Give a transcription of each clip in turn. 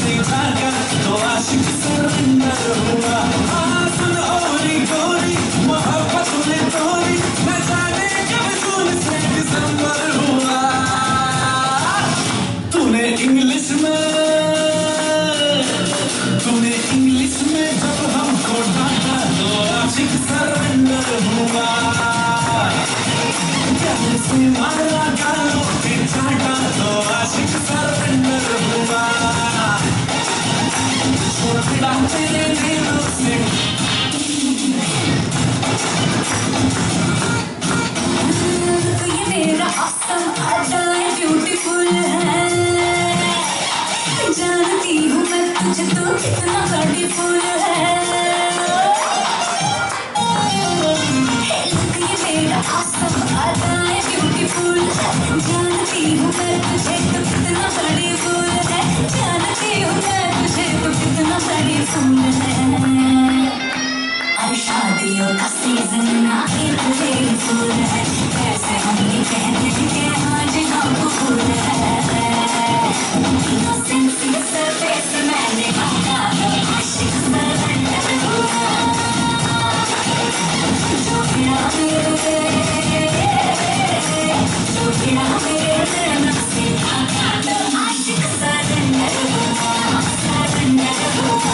से जागा तो आशिक सरेंडर हुआ। हाँ सुन ओरी गोरी मोहब्बत में तोरी न जाने कब जून से दिसंबर हुआ। तूने इंग्लिश में जब हमको डांटा तो आशिक सरेंडर हुआ। प्यार से मारा गालों पे चाटा तो आशिक सरेंडर हुआ। छोड़ा तेरे दिलों से ये मेरा awesome अदा है ब्यूटीफुल है। जानती हूँ मैं तुझे तो कितना ब्यूटीफुल है। ये मेरा awesome अदा है ब्यूटीफुल है। जानती हूँ मैं तुझे तो कितना ब्यूटीफुल है। जानती हूँ मैं तुझे तो कितना ब्यूटीफुल है। अरे शादियों का सीजन ना फूल है। कैसे हम ये कहते हैं कि हाँ जी हम फूल है। इनोसेंसी सरफेस मैंने कहा आशिक सरेंडर हुआ। जो गिरा मेरे नक्शे का आशिक सरेंडर हुआ। सरेंडर हुआ।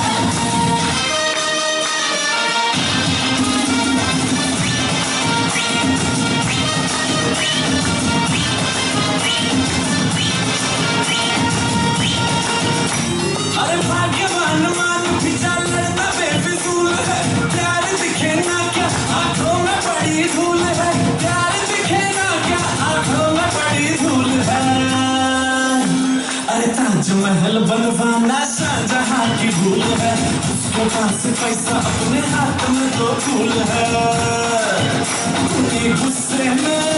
अरे भाग्यवान मान पिछा लड़ना बेफिजूल है। प्यार दिखे ना क्या आंखों में बड़ी धूल है। प्यार दिखे ना क्या आंखों में बड़ी धूल है। अरे ताजमहल बनवाना शाहजहां की भूल है। उसके पास पैसा अपने हाथ में तो फूल है। गुस्से में